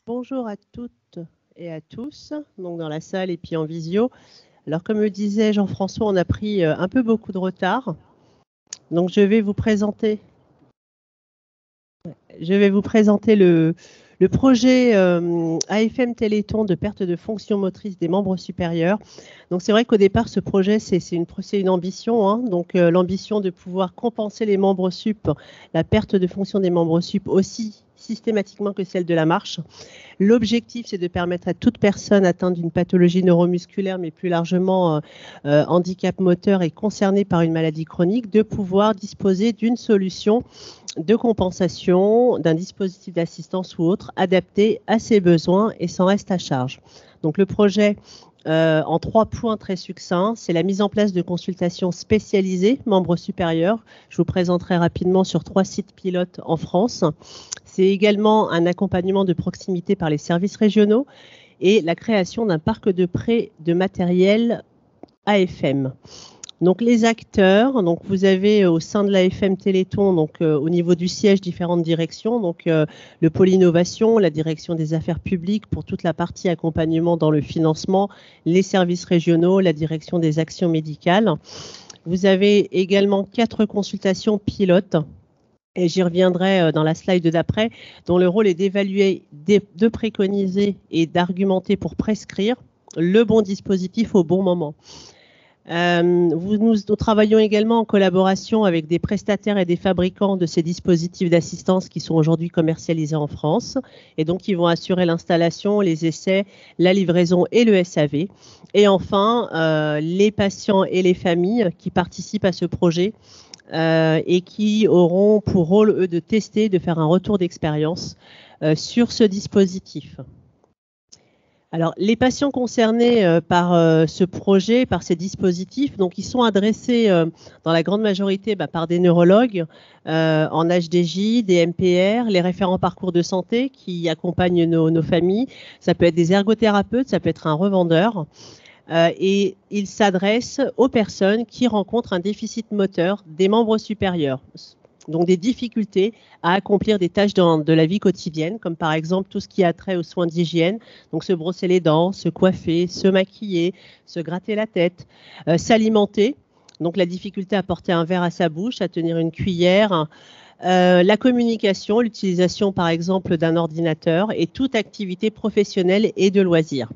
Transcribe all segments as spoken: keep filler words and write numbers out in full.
Bonjour à toutes et à tous, donc dans la salle et puis en visio. Alors comme le disait Jean-François, on a pris euh, un peu beaucoup de retard. Donc je vais vous présenter, je vais vous présenter le, le projet euh, A F M Téléthon de perte de fonction motrice des membres supérieurs. Donc c'est vrai qu'au départ, ce projet, c'est une, une ambition. Hein, donc euh, l'ambition de pouvoir compenser les membres sup, la perte de fonction des membres sup aussi systématiquement que celle de la marche. L'objectif, c'est de permettre à toute personne atteinte d'une pathologie neuromusculaire, mais plus largement euh, euh, handicap moteur et concernée par une maladie chronique, de pouvoir disposer d'une solution de compensation, d'un dispositif d'assistance ou autre adapté à ses besoins et sans reste à charge. Donc le projet, euh, en trois points très succincts, c'est la mise en place de consultations spécialisées, membres supérieurs. Je vous présenterai rapidement sur trois sites pilotes en France. C'est également un accompagnement de proximité par les services régionaux et la création d'un parc de prêt de matériel A F M. Donc les acteurs, donc vous avez au sein de l'A F M Téléthon, donc euh, au niveau du siège, différentes directions, donc euh, le pôle innovation, la direction des affaires publiques pour toute la partie accompagnement dans le financement, les services régionaux, la direction des actions médicales. Vous avez également quatre consultations pilotes. Et j'y reviendrai dans la slide d'après, dont le rôle est d'évaluer, de préconiser et d'argumenter pour prescrire le bon dispositif au bon moment. Euh, nous, nous travaillons également en collaboration avec des prestataires et des fabricants de ces dispositifs d'assistance qui sont aujourd'hui commercialisés en France et donc qui vont assurer l'installation, les essais, la livraison et le S A V. Et enfin, euh, les patients et les familles qui participent à ce projet euh, et qui auront pour rôle, eux, de tester, de faire un retour d'expérience euh, sur ce dispositif. Alors, les patients concernés euh, par euh, ce projet, par ces dispositifs, donc ils sont adressés euh, dans la grande majorité bah, par des neurologues euh, en H D J, des M P R, les référents parcours de santé qui accompagnent nos, nos familles. Ça peut être des ergothérapeutes, ça peut être un revendeur. Euh, et ils s'adressent aux personnes qui rencontrent un déficit moteur des membres supérieurs. Donc des difficultés à accomplir des tâches dans, de la vie quotidienne, comme par exemple tout ce qui a trait aux soins d'hygiène, donc se brosser les dents, se coiffer, se maquiller, se gratter la tête, euh, s'alimenter, donc la difficulté à porter un verre à sa bouche, à tenir une cuillère, euh, la communication, l'utilisation par exemple d'un ordinateur et toute activité professionnelle et de loisirs.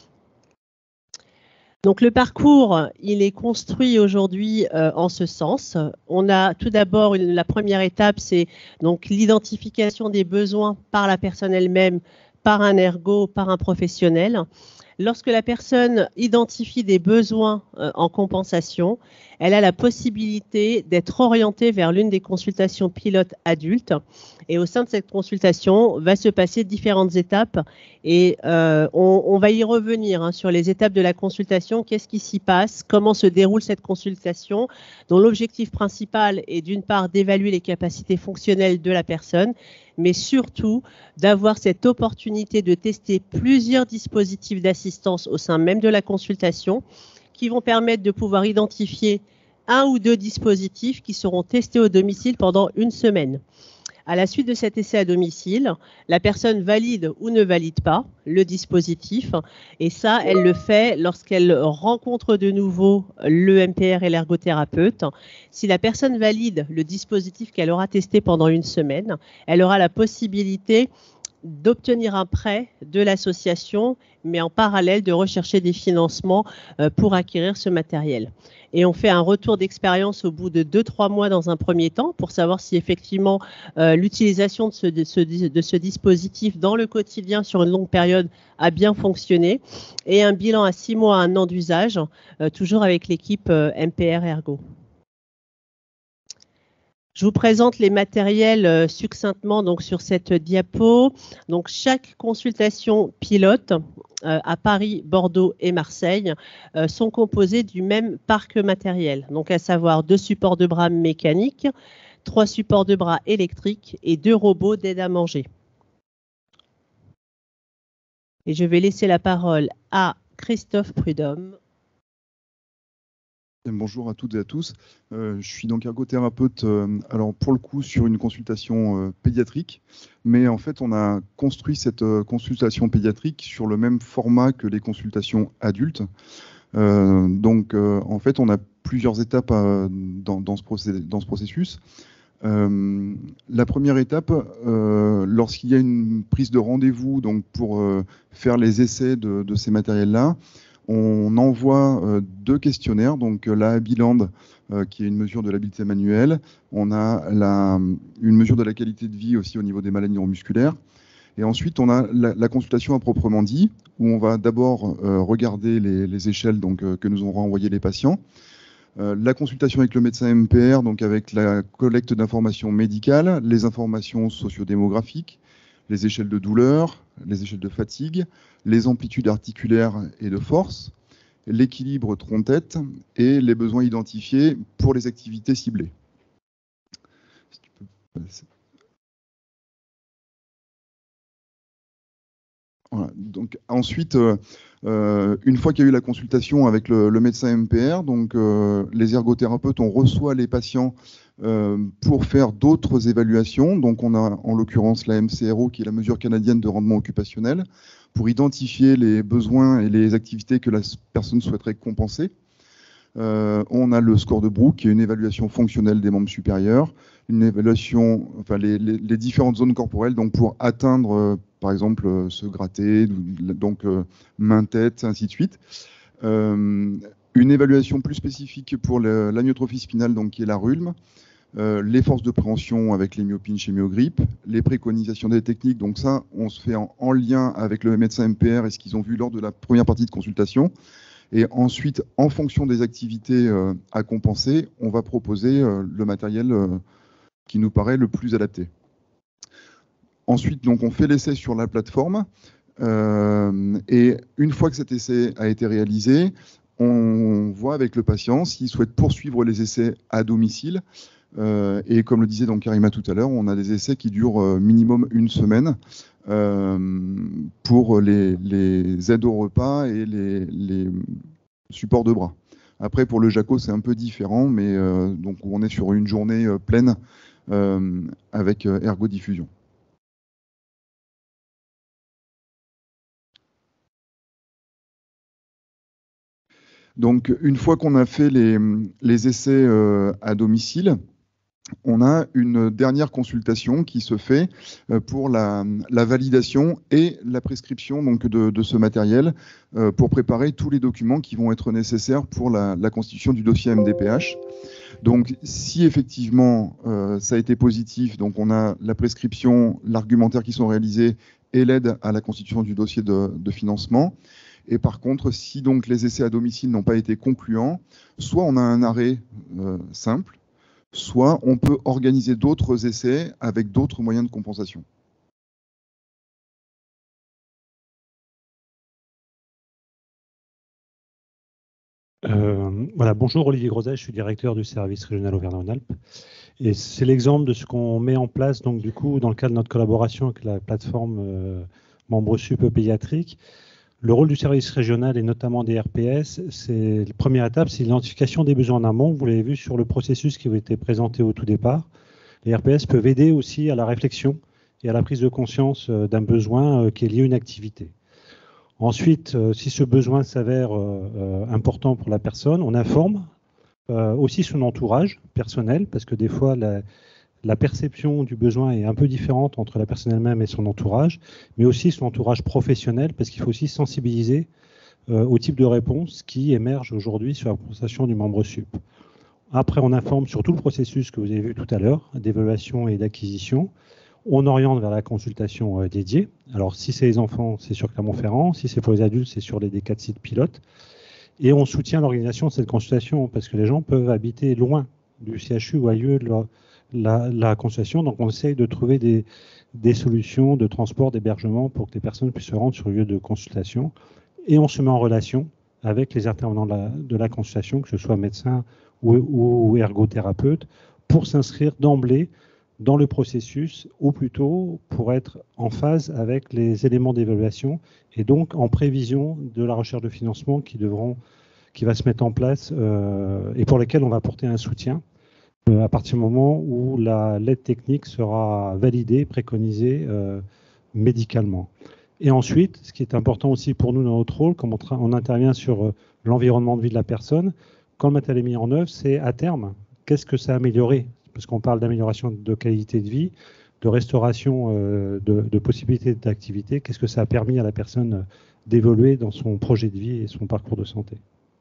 Donc le parcours, il est construit aujourd'hui euh, en ce sens. On a tout d'abord la première étape, c'est donc l'identification des besoins par la personne elle-même, par un ergo, par un professionnel. Lorsque la personne identifie des besoins euh, en compensation, elle a la possibilité d'être orientée vers l'une des consultations pilotes adultes. Et au sein de cette consultation, va se passer différentes étapes. Et euh, on, on va y revenir hein, sur les étapes de la consultation. Qu'est-ce qui s'y passe? Comment se déroule cette consultation? Dont l'objectif principal est d'une part d'évaluer les capacités fonctionnelles de la personne, mais surtout d'avoir cette opportunité de tester plusieurs dispositifs d'assistance au sein même de la consultation qui vont permettre de pouvoir identifier un ou deux dispositifs qui seront testés au domicile pendant une semaine. À la suite de cet essai à domicile, la personne valide ou ne valide pas le dispositif et ça, elle le fait lorsqu'elle rencontre de nouveau le M P R et l'ergothérapeute. Si la personne valide le dispositif qu'elle aura testé pendant une semaine, elle aura la possibilité d'obtenir un prêt de l'association, mais en parallèle de rechercher des financements pour acquérir ce matériel. Et on fait un retour d'expérience au bout de deux trois mois dans un premier temps pour savoir si effectivement euh, l'utilisation de ce, de, ce, de ce dispositif dans le quotidien sur une longue période a bien fonctionné. Et un bilan à six mois, un an d'usage, euh, toujours avec l'équipe euh, M P R Ergo. Je vous présente les matériels euh, succinctement donc, sur cette diapo. Donc, chaque consultation pilote euh, à Paris, Bordeaux et Marseille euh, sont composées du même parc matériel, donc à savoir deux supports de bras mécaniques, trois supports de bras électriques et deux robots d'aide à manger. Et je vais laisser la parole à Christophe Prudhomme. Bonjour à toutes et à tous. Euh, je suis donc ergothérapeute, euh, alors pour le coup sur une consultation euh, pédiatrique, mais en fait on a construit cette euh, consultation pédiatrique sur le même format que les consultations adultes. Euh, donc euh, en fait on a plusieurs étapes euh, dans, dans, ce procé dans ce processus. Euh, la première étape, euh, lorsqu'il y a une prise de rendez-vous donc pour euh, faire les essais de, de ces matériels-là, on envoie euh, deux questionnaires, donc euh, la Habiland, euh, qui est une mesure de l'habileté manuelle. On a la, une mesure de la qualité de vie aussi au niveau des maladies neuromusculaires. Et ensuite, on a la, la consultation à proprement dit, où on va d'abord euh, regarder les, les échelles donc, euh, que nous ont renvoyées les patients. Euh, la consultation avec le médecin M P R, donc avec la collecte d'informations médicales, les informations sociodémographiques, les échelles de douleur, les échelles de fatigue, les amplitudes articulaires et de force, l'équilibre tronc-tête et les besoins identifiés pour les activités ciblées. Si tu peux passer. Voilà. Donc, ensuite, euh, euh, une fois qu'il y a eu la consultation avec le, le médecin M P R, donc, euh, les ergothérapeutes, on reçoit les patients euh, pour faire d'autres évaluations. Donc, on a en l'occurrence la M C R O, qui est la mesure canadienne de rendement occupationnel, pour identifier les besoins et les activités que la personne souhaiterait compenser. Euh, on a le score de Brooke, qui est une évaluation fonctionnelle des membres supérieurs, une évaluation, enfin les, les, les différentes zones corporelles, donc pour atteindre, euh, par exemple, euh, se gratter, donc euh, main-tête, ainsi de suite. Euh, une évaluation plus spécifique pour l'amyotrophie spinale, donc qui est la R U L M, euh, les forces de préhension avec les myopinches et myogrippes, les préconisations des techniques, donc ça, on se fait en, en lien avec le médecin M P R et ce qu'ils ont vu lors de la première partie de consultation. Et ensuite, en fonction des activités euh, à compenser, on va proposer euh, le matériel euh, qui nous paraît le plus adapté. Ensuite, donc, on fait l'essai sur la plateforme. Euh, et une fois que cet essai a été réalisé, on voit avec le patient s'il souhaite poursuivre les essais à domicile. Euh, et comme le disait donc Karima tout à l'heure, on a des essais qui durent euh, minimum une semaine euh, pour les, les aides au repas et les, les supports de bras. Après, pour le Jaco, c'est un peu différent, mais euh, donc on est sur une journée euh, pleine euh, avec euh, ergodiffusion. Donc, une fois qu'on a fait les, les essais euh, à domicile, on a une dernière consultation qui se fait pour la, la validation et la prescription donc, de, de ce matériel euh, pour préparer tous les documents qui vont être nécessaires pour la, la constitution du dossier M D P H. Donc, si effectivement euh, ça a été positif, donc on a la prescription, l'argumentaire qui sont réalisés et l'aide à la constitution du dossier de, de financement. Et par contre, si donc les essais à domicile n'ont pas été concluants, soit on a un arrêt euh, simple, soit on peut organiser d'autres essais avec d'autres moyens de compensation. Euh, voilà, bonjour, Olivier Grosset, je suis directeur du service régional Auvergne-Rhône-Alpes. Et c'est l'exemple de ce qu'on met en place, donc du coup, dans le cadre de notre collaboration avec la plateforme euh, MembreSup pédiatrique. Le rôle du service régional et notamment des R P S, c'est la première étape, c'est l'identification des besoins en amont. Vous l'avez vu sur le processus qui avait été présenté au tout départ. Les R P S peuvent aider aussi à la réflexion et à la prise de conscience d'un besoin qui est lié à une activité. Ensuite, euh, si ce besoin s'avère euh, euh, important pour la personne, on informe euh, aussi son entourage personnel, parce que des fois, la, la perception du besoin est un peu différente entre la personne elle-même et son entourage, mais aussi son entourage professionnel, parce qu'il faut aussi sensibiliser euh, au type de réponse qui émerge aujourd'hui sur la compensation du membre sup. Après, on informe sur tout le processus que vous avez vu tout à l'heure, d'évaluation et d'acquisition. On oriente vers la consultation euh, dédiée. Alors, si c'est les enfants, c'est sur Clermont-Ferrand. Si c'est pour les adultes, c'est sur les D quatre sites pilotes. Et on soutient l'organisation de cette consultation parce que les gens peuvent habiter loin du C H U ou ailleurs de la, la, la consultation. Donc, on essaye de trouver des, des solutions de transport, d'hébergement pour que les personnes puissent se rendre sur le lieu de consultation. Et on se met en relation avec les intervenants de la, de la consultation, que ce soit médecin ou, ou ergothérapeute, pour s'inscrire d'emblée dans le processus, ou plutôt pour être en phase avec les éléments d'évaluation et donc en prévision de la recherche de financement qui, devront, qui va se mettre en place euh, et pour lesquels on va apporter un soutien euh, à partir du moment où la l'aide technique sera validée, préconisée euh, médicalement. Et ensuite, ce qui est important aussi pour nous dans notre rôle, comme on, on intervient sur euh, l'environnement de vie de la personne, quand le matériel est mis en œuvre, c'est à terme, qu'est-ce que ça a amélioré? Parce qu'on parle d'amélioration de qualité de vie, de restauration euh, de, de possibilités d'activité, qu'est-ce que ça a permis à la personne d'évoluer dans son projet de vie et son parcours de santé.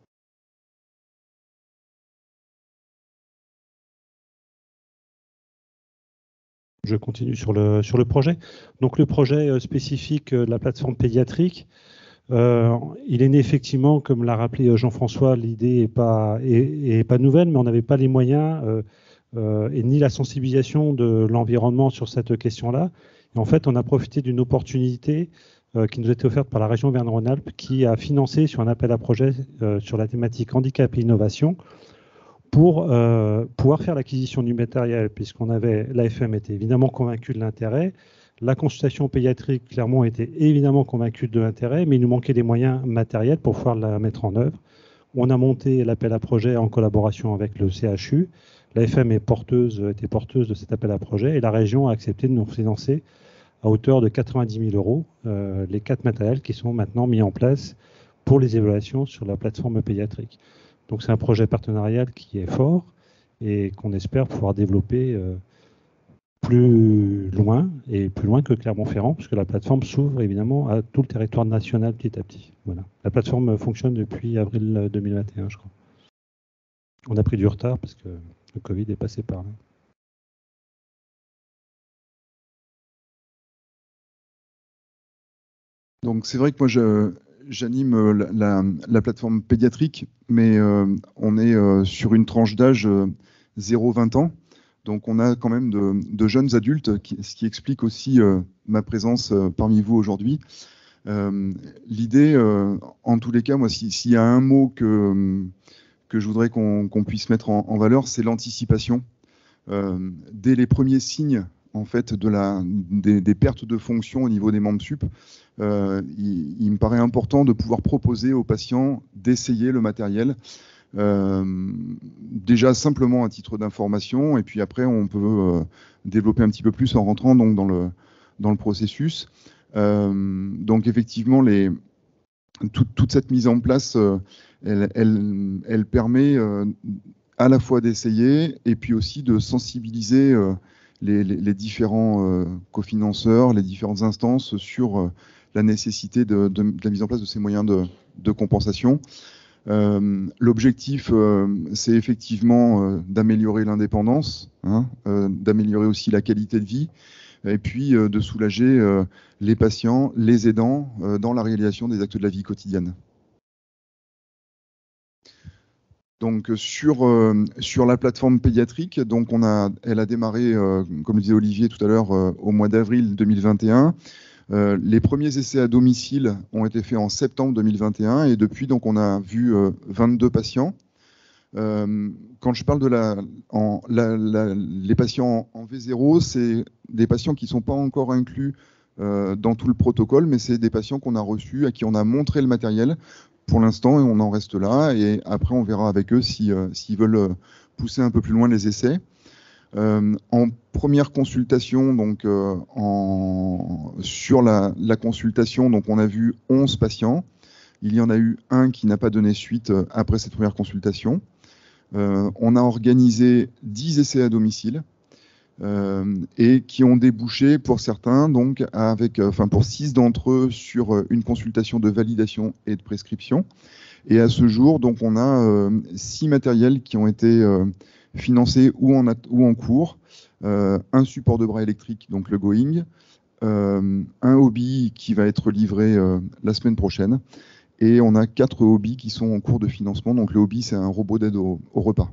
Je continue sur le, sur le projet. Donc le projet spécifique de la plateforme pédiatrique, euh, il est né effectivement, comme l'a rappelé Jean-François, l'idée n'est pas, est, est pas nouvelle, mais on n'avait pas les moyens euh, euh, et ni la sensibilisation de l'environnement sur cette question-là. Et en fait, on a profité d'une opportunité euh, qui nous a été offerte par la région Auvergne-Rhône-Alpes, qui a financé sur un appel à projet euh, sur la thématique handicap et innovation, pour euh, pouvoir faire l'acquisition du matériel, puisqu'on avait, l'A F M était évidemment convaincu de l'intérêt, la consultation pédiatrique, clairement, était évidemment convaincue de l'intérêt, mais il nous manquait des moyens matériels pour pouvoir la mettre en œuvre. On a monté l'appel à projet en collaboration avec le C H U. L'A F M est porteuse, était porteuse de cet appel à projet et la région a accepté de nous financer à hauteur de quatre-vingt-dix mille euros euh, les quatre matériels qui sont maintenant mis en place pour les évaluations sur la plateforme pédiatrique. Donc c'est un projet partenarial qui est fort et qu'on espère pouvoir développer euh, plus loin et plus loin que Clermont-Ferrand, puisque la plateforme s'ouvre évidemment à tout le territoire national petit à petit. Voilà. La plateforme fonctionne depuis avril deux mille vingt et un, je crois. On a pris du retard parce que le Covid est passé par là. Donc c'est vrai que moi je... J'anime la, la, la plateforme pédiatrique, mais euh, on est euh, sur une tranche d'âge euh, zéro à vingt ans. Donc on a quand même de, de jeunes adultes, qui, ce qui explique aussi euh, ma présence euh, parmi vous aujourd'hui. Euh, L'idée, euh, en tous les cas, moi, s'il si y a un mot que, que je voudrais qu'on qu'on puisse mettre en, en valeur, c'est l'anticipation. Euh, dès les premiers signes en fait, de la, des, des pertes de fonction au niveau des membres sup, euh, il, il me paraît important de pouvoir proposer aux patients d'essayer le matériel, euh, déjà simplement à titre d'information, et puis après on peut euh, développer un petit peu plus en rentrant donc, dans, le, dans le processus. Euh, donc effectivement, les, tout, toute cette mise en place, euh, elle, elle, elle permet euh, à la fois d'essayer et puis aussi de sensibiliser euh, Les, les, les différents euh, cofinanceurs, les différentes instances sur euh, la nécessité de, de, de la mise en place de ces moyens de, de compensation. Euh, L'objectif, euh, c'est effectivement euh, d'améliorer l'indépendance, hein, euh, d'améliorer aussi la qualité de vie, et puis euh, de soulager euh, les patients, les aidants, euh, dans la réalisation des actes de la vie quotidienne. Donc sur, euh, sur la plateforme pédiatrique, donc on a, elle a démarré, euh, comme le disait Olivier tout à l'heure, euh, au mois d'avril deux mille vingt et un. Euh, les premiers essais à domicile ont été faits en septembre deux mille vingt et un et depuis, donc, on a vu euh, vingt-deux patients. Euh, quand je parle de la, en, la, la, les patients en V zéro, c'est des patients qui ne sont pas encore inclus euh, dans tout le protocole, mais c'est des patients qu'on a reçus, à qui on a montré le matériel. Pour l'instant, on en reste là et après on verra avec eux si, euh, s'ils veulent pousser un peu plus loin les essais. Euh, en première consultation, donc euh, en, sur la, la consultation, donc on a vu onze patients. Il y en a eu un qui n'a pas donné suite après cette première consultation. Euh, on a organisé dix essais à domicile. Euh, et qui ont débouché pour certains, donc avec, enfin pour six d'entre eux, sur une consultation de validation et de prescription. Et à ce jour, donc on a euh, six matériels qui ont été euh, financés ou en, ou en cours, euh, un support de bras électrique, donc le Going, euh, un hobby qui va être livré euh, la semaine prochaine, et on a quatre hobbies qui sont en cours de financement. Donc le hobby, c'est un robot d'aide au, au repas.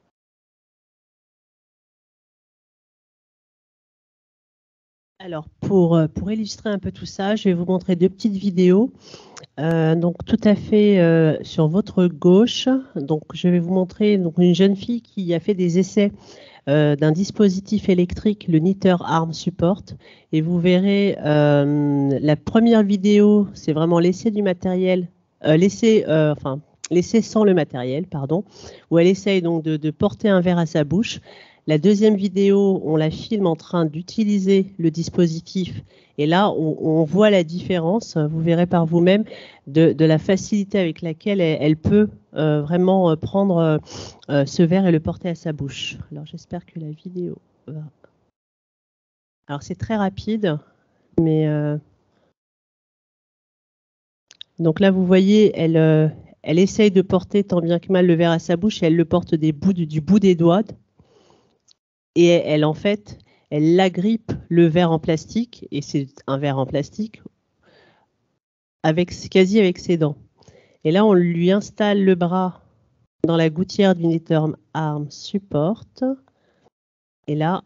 Alors, pour, pour illustrer un peu tout ça, je vais vous montrer deux petites vidéos. Euh, donc, tout à fait euh, sur votre gauche. Donc, je vais vous montrer donc, une jeune fille qui a fait des essais euh, d'un dispositif électrique, le Knitter Arm Support. Et vous verrez, euh, la première vidéo, c'est vraiment l'essai du matériel, euh, l'essai, euh, enfin, l'essai sans le matériel, pardon, où elle essaye donc de, de porter un verre à sa bouche. La deuxième vidéo, on la filme en train d'utiliser le dispositif. Et là, on, on voit la différence, vous verrez par vous-même, de, de la facilité avec laquelle elle, elle peut euh, vraiment prendre euh, ce verre et le porter à sa bouche. Alors, j'espère que la vidéo va... Alors, c'est très rapide, mais... Euh... Donc là, vous voyez, elle, euh, elle essaye de porter tant bien que mal le verre à sa bouche et elle le porte des bouts, du, du bout des doigts. Et elle, en fait, elle l'agrippe le verre en plastique, et c'est un verre en plastique, avec, quasi avec ses dents. Et là, on lui installe le bras dans la gouttière du Neterm Arm Support. Et là,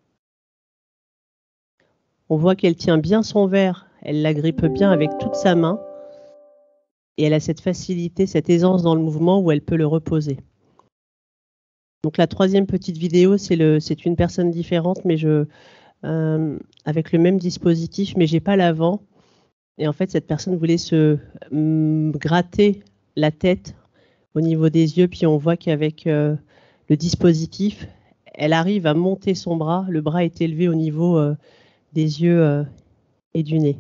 on voit qu'elle tient bien son verre, elle l'agrippe bien avec toute sa main. Et elle a cette facilité, cette aisance dans le mouvement où elle peut le reposer. Donc la troisième petite vidéo, c'est le, c'est une personne différente, mais je, euh, avec le même dispositif, mais j'ai pas l'avant. Et en fait, cette personne voulait se hum, gratter la tête au niveau des yeux, puis on voit qu'avec euh, le dispositif, elle arrive à monter son bras. Le bras est élevé au niveau euh, des yeux euh, et du nez.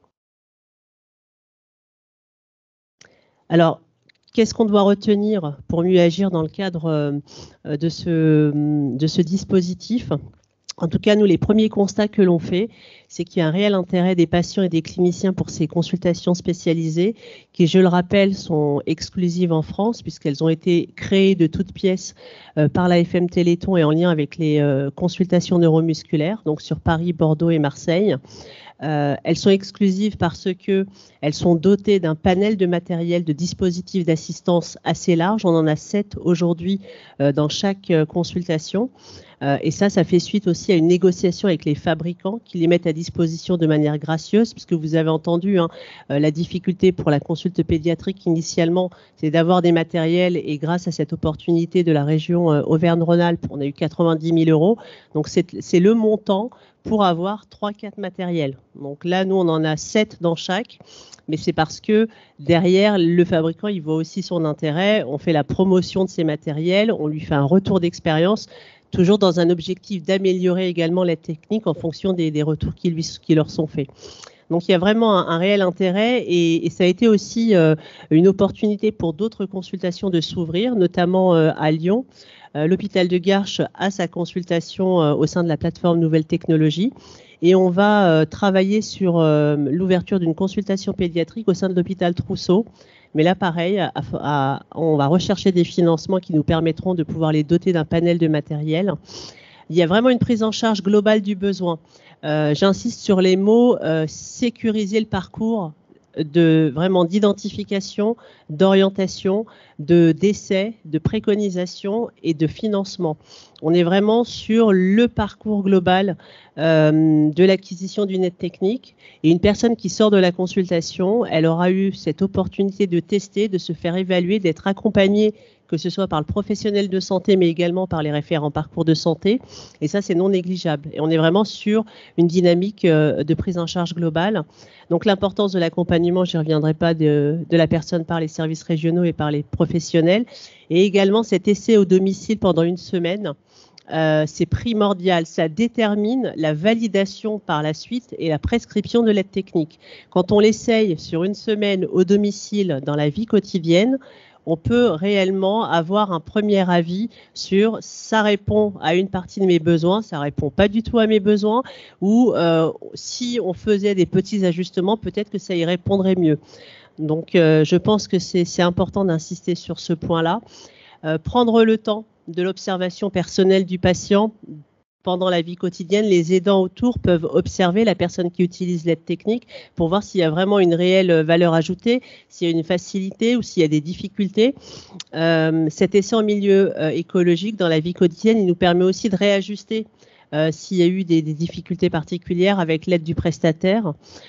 Alors, qu'est-ce qu'on doit retenir pour mieux agir dans le cadre euh, de, ce, de ce dispositif ? En tout cas, nous, les premiers constats que l'on fait, c'est qu'il y a un réel intérêt des patients et des cliniciens pour ces consultations spécialisées, qui, je le rappelle, sont exclusives en France, puisqu'elles ont été créées de toutes pièces euh, par l'A F M Téléthon et en lien avec les euh, consultations neuromusculaires, donc sur Paris, Bordeaux et Marseille. Euh, elles sont exclusives parce qu'elles sont dotées d'un panel de matériel, de dispositifs d'assistance assez large. On en a sept aujourd'hui euh, dans chaque euh, consultation. Euh, et ça, ça fait suite aussi à une négociation avec les fabricants qui les mettent à disposition de manière gracieuse, puisque vous avez entendu hein, euh, la difficulté pour la consulte pédiatrique initialement, c'est d'avoir des matériels. Et grâce à cette opportunité de la région euh, Auvergne-Rhône-Alpes, on a eu quatre-vingt-dix mille euros. Donc c'est, c'est le montant pour avoir trois quatre matériels. Donc là, nous, on en a sept dans chaque, mais c'est parce que derrière, le fabricant, il voit aussi son intérêt. On fait la promotion de ces matériels, on lui fait un retour d'expérience, toujours dans un objectif d'améliorer également la technique en fonction des, des retours qui, lui, qui leur sont faits. Donc il y a vraiment un, un réel intérêt et, et ça a été aussi euh, une opportunité pour d'autres consultations de s'ouvrir, notamment euh, à Lyon. Euh, L'hôpital de Garches a sa consultation euh, au sein de la plateforme Nouvelles Technologies et on va euh, travailler sur euh, l'ouverture d'une consultation pédiatrique au sein de l'hôpital Trousseau. Mais là, pareil, à, à, on va rechercher des financements qui nous permettront de pouvoir les doter d'un panel de matériel. Il y a vraiment une prise en charge globale du besoin. Euh, j'insiste sur les mots euh, sécuriser le parcours de vraiment d'identification, d'orientation, de d'essai, de préconisation et de financement. On est vraiment sur le parcours global euh, de l'acquisition d'une aide technique. Et une personne qui sort de la consultation, elle aura eu cette opportunité de tester, de se faire évaluer, d'être accompagnée, que ce soit par le professionnel de santé, mais également par les référents parcours de santé. Et ça, c'est non négligeable. Et on est vraiment sur une dynamique euh, de prise en charge globale. Donc l'importance de l'accompagnement, je n'y reviendrai pas, de, de la personne par les services régionaux et par les professionnels. Et également cet essai au domicile pendant une semaine. Euh, c'est primordial, ça détermine la validation par la suite et la prescription de l'aide technique. Quand on l'essaye sur une semaine au domicile dans la vie quotidienne, on peut réellement avoir un premier avis sur ça répond à une partie de mes besoins, ça répond pas du tout à mes besoins, ou euh, si on faisait des petits ajustements, peut-être que ça y répondrait mieux. Donc euh, je pense que c'est, c'est important d'insister sur ce point-là. Euh, prendre le temps de l'observation personnelle du patient. Pendant la vie quotidienne, les aidants autour peuvent observer la personne qui utilise l'aide technique pour voir s'il y a vraiment une réelle valeur ajoutée, s'il y a une facilité ou s'il y a des difficultés. Euh, cet essai en milieu euh, écologique dans la vie quotidienne, il nous permet aussi de réajuster euh, s'il y a eu des, des difficultés particulières avec l'aide du prestataire.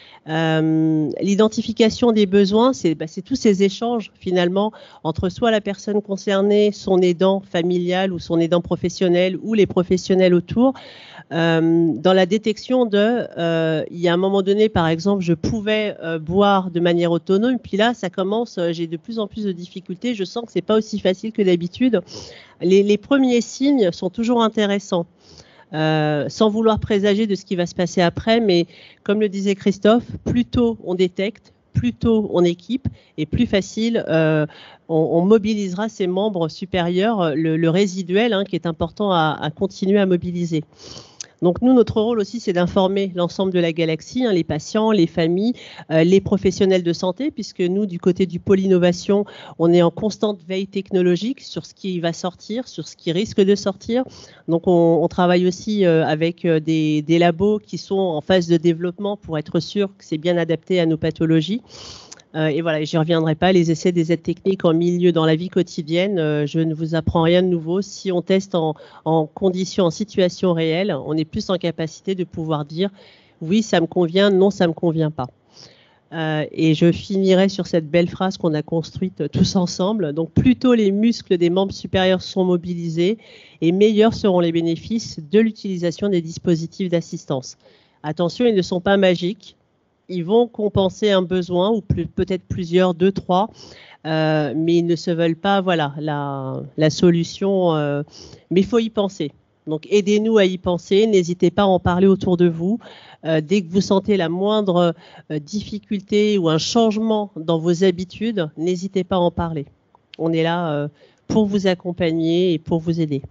Euh, l'identification des besoins, c'est, bah, c'est tous ces échanges finalement entre soit la personne concernée, son aidant familial ou son aidant professionnel ou les professionnels autour. euh, dans la détection de, euh, il y a un moment donné, par exemple, je pouvais euh, boire de manière autonome, puis là, ça commence, euh, j'ai de plus en plus de difficultés, je sens que c'est pas aussi facile que d'habitude. Les, les premiers signes sont toujours intéressants. Euh, sans vouloir présager de ce qui va se passer après, mais comme le disait Christophe, plus tôt on détecte, plus tôt on équipe, et plus facile euh, on, on mobilisera ses membres supérieurs, le, le résiduel hein, qui est important à, à continuer à mobiliser. Donc nous, notre rôle aussi, c'est d'informer l'ensemble de la galaxie, hein, les patients, les familles, euh, les professionnels de santé, puisque nous, du côté du pôle innovation, on est en constante veille technologique sur ce qui va sortir, sur ce qui risque de sortir. Donc on, on travaille aussi euh, avec euh, des, des labos qui sont en phase de développement pour être sûr que c'est bien adapté à nos pathologies. Euh, et voilà, j'y reviendrai pas, les essais des aides techniques en milieu dans la vie quotidienne, euh, je ne vous apprends rien de nouveau. Si on teste en, en conditions, en situation réelle, on est plus en capacité de pouvoir dire oui, ça me convient, non, ça me convient pas. Euh, et je finirai sur cette belle phrase qu'on a construite tous ensemble. Donc, plus tôt les muscles des membres supérieurs sont mobilisés, et meilleurs seront les bénéfices de l'utilisation des dispositifs d'assistance. Attention, ils ne sont pas magiques. Ils vont compenser un besoin, ou plus, peut-être plusieurs, deux, trois, euh, mais ils ne se veulent pas, voilà, la, la solution. Euh, mais il faut y penser. Donc, aidez-nous à y penser. N'hésitez pas à en parler autour de vous. Euh, dès que vous sentez la moindre euh, difficulté ou un changement dans vos habitudes, n'hésitez pas à en parler. On est là euh, pour vous accompagner et pour vous aider.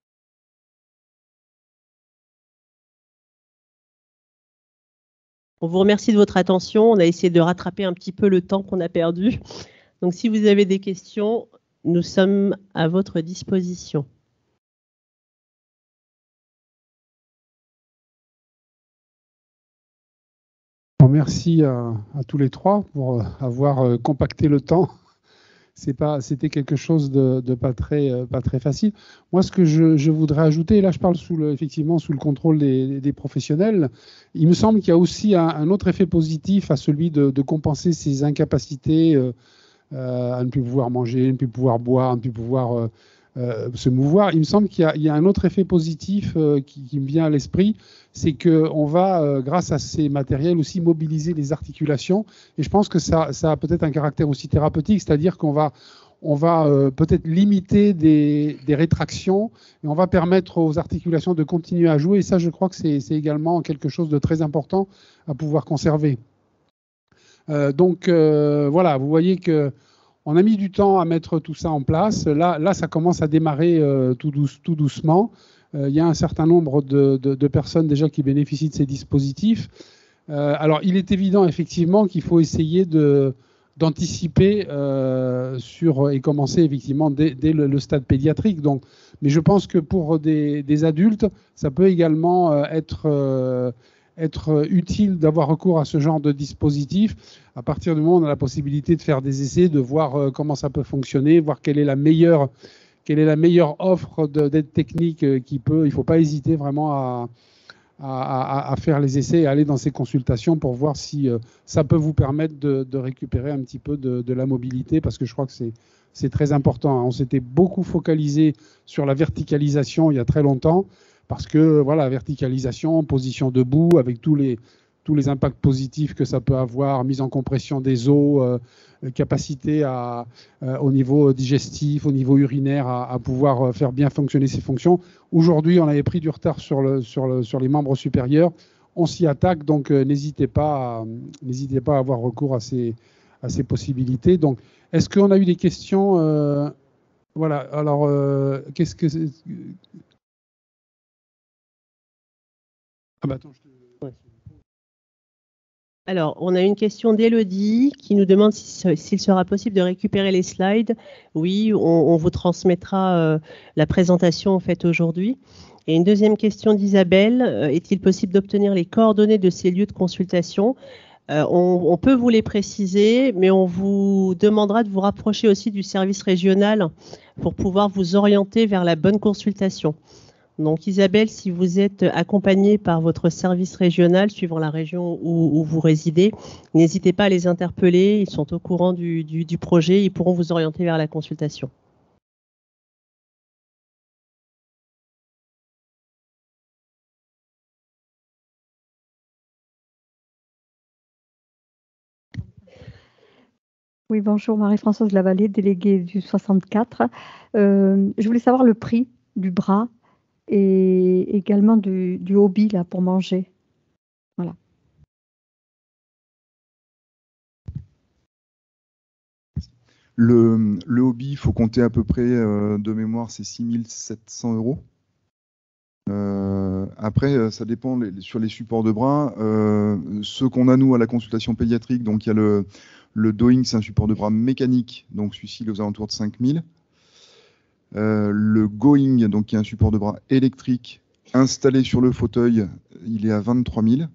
On vous remercie de votre attention. On a essayé de rattraper un petit peu le temps qu'on a perdu. Donc, si vous avez des questions, nous sommes à votre disposition. Bon, merci à, à tous les trois pour avoir compacté le temps. C'est pas, c'était quelque chose de, de pas très, pas très facile. Moi, ce que je, je voudrais ajouter, et là, je parle sous le, effectivement sous le contrôle des, des professionnels. Il me semble qu'il y a aussi un, un autre effet positif à celui de, de compenser ces incapacités euh, euh, à ne plus pouvoir manger, à ne plus pouvoir boire, à ne plus pouvoir euh, euh, se mouvoir. Il me semble qu'il y a, il y a un autre effet positif euh, qui, qui me vient à l'esprit, c'est qu'on va, euh, grâce à ces matériels, aussi mobiliser les articulations. Et je pense que ça, ça a peut-être un caractère aussi thérapeutique, c'est-à-dire qu'on va, on va euh, peut-être limiter des, des rétractions et on va permettre aux articulations de continuer à jouer. Et ça, je crois que c'est, c'est également quelque chose de très important à pouvoir conserver. Euh, donc euh, voilà, vous voyez que on a mis du temps à mettre tout ça en place. Là, là ça commence à démarrer euh, tout, douce, tout doucement. Euh, il y a un certain nombre de, de, de personnes déjà qui bénéficient de ces dispositifs. Euh, alors, il est évident effectivement qu'il faut essayer de, d'anticiper euh, sur et commencer effectivement dès, dès le, le stade pédiatrique. Donc, mais je pense que pour des, des adultes, ça peut également euh, être euh, être utile d'avoir recours à ce genre de dispositif. À partir du moment où on a la possibilité de faire des essais, de voir euh, comment ça peut fonctionner, voir quelle est la meilleure, quelle est la meilleure offre de, d'aide technique euh, qui peut. Il ne faut pas hésiter vraiment à, à, à faire les essais et aller dans ces consultations pour voir si euh, ça peut vous permettre de, de récupérer un petit peu de, de la mobilité, parce que je crois que c'est, c'est très important. On s'était beaucoup focalisé sur la verticalisation il y a très longtemps, parce que voilà, verticalisation, position debout, avec tous les, tous les impacts positifs que ça peut avoir, mise en compression des os, euh, capacité à, euh, au niveau digestif, au niveau urinaire, à, à pouvoir faire bien fonctionner ces fonctions. Aujourd'hui, on avait pris du retard sur, le, sur, le, sur les membres supérieurs. On s'y attaque, donc euh, n'hésitez pas, à, n'hésitez pas à avoir recours à ces, à ces possibilités. Donc, est-ce qu'on a eu des questions euh, Voilà. Alors, euh, qu'est-ce que c'est Ah bah attends, je te... ouais. Alors, on a une question d'Élodie qui nous demande si, s'il sera possible de récupérer les slides. Oui, on, on vous transmettra euh, la présentation faite aujourd'hui. Et une deuxième question d'Isabelle, euh, est-il possible d'obtenir les coordonnées de ces lieux de consultation ? euh, on, on peut vous les préciser, mais on vous demandera de vous rapprocher aussi du service régional pour pouvoir vous orienter vers la bonne consultation. Donc Isabelle, si vous êtes accompagnée par votre service régional, suivant la région où, où vous résidez, n'hésitez pas à les interpeller, ils sont au courant du, du, du projet, ils pourront vous orienter vers la consultation. Oui, bonjour, Marie-Françoise Lavallée, déléguée du soixante-quatre. Euh, je voulais savoir le prix du bras et également du, du hobby là, pour manger. Voilà. Le, le hobby, il faut compter à peu près, euh, de mémoire, c'est six mille sept cents euros. Euh, après, euh, ça dépend les- sur les supports de bras. Euh, ceux qu'on a, nous, à la consultation pédiatrique, donc il y a le, le Doing, c'est un support de bras mécanique, donc celui-ci, il est aux alentours de cinq mille. Euh, le Going, donc qui est un support de bras électrique installé sur le fauteuil, il est à vingt-trois mille.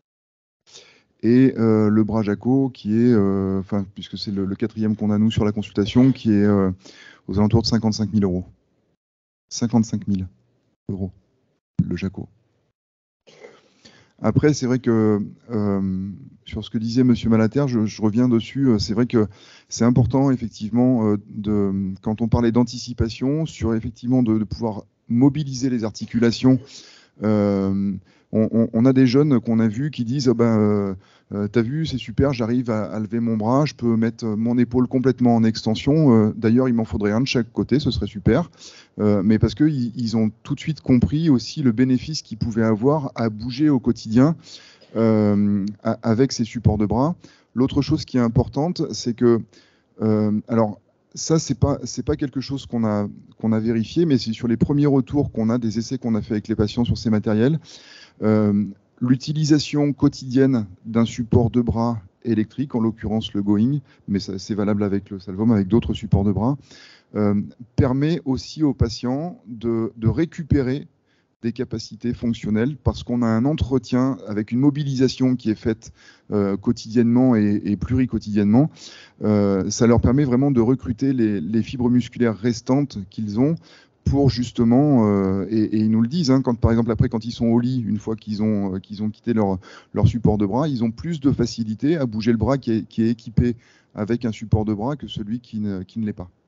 Et euh, le bras Jaco, qui est, euh, enfin, puisque c'est le, le quatrième qu'on a, nous, sur la consultation, qui est euh, aux alentours de cinquante-cinq mille euros. cinquante-cinq mille euros, le Jaco. Après, c'est vrai que euh, sur ce que disait Monsieur Malater, je, je reviens dessus. C'est vrai que c'est important, effectivement, euh, de, quand on parlait d'anticipation, sur effectivement de, de pouvoir mobiliser les articulations. Euh, on, on- on a des jeunes qu'on a vus qui disent, oh ben, euh, euh, t'as vu, c'est super, j'arrive à, à lever mon bras, je peux mettre mon épaule complètement en extension. Euh, d'ailleurs, il m'en faudrait un de chaque côté, ce serait super. Euh, mais parce qu'ils ils ont tout de suite compris aussi le bénéfice qu'ils pouvaient avoir à bouger au quotidien euh, a- avec ces supports de bras. L'autre chose qui est importante, c'est que, euh, alors, ça, c'est pas, c'est pas quelque chose qu'on a, qu'on a vérifié, mais c'est sur les premiers retours qu'on a des essais qu'on a fait avec les patients sur ces matériels. Euh, L'utilisation quotidienne d'un support de bras électrique, en l'occurrence le Going, mais ça, c'est valable avec le Salvom, avec d'autres supports de bras, euh, permet aussi aux patients de, de récupérer des capacités fonctionnelles parce qu'on a un entretien avec une mobilisation qui est faite euh, quotidiennement et, et pluriquotidiennement. Euh, ça leur permet vraiment de recruter les, les fibres musculaires restantes qu'ils ont pour justement, euh, et, et ils nous le disent, hein, quand par exemple après quand ils sont au lit, une fois qu'ils ont, euh, qu'ils ont quitté leur, leur support de bras, ils ont plus de facilité à bouger le bras qui est, qui est équipé avec un support de bras que celui qui ne, qui ne l'est pas.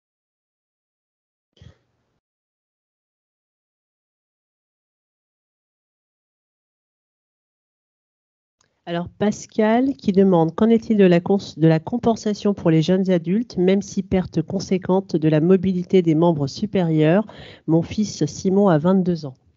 Alors Pascal qui demande qu'en est-il de la, cons- de la compensation pour les jeunes adultes, même si perte conséquente de la mobilité des membres supérieurs. Mon fils Simon a vingt-deux ans.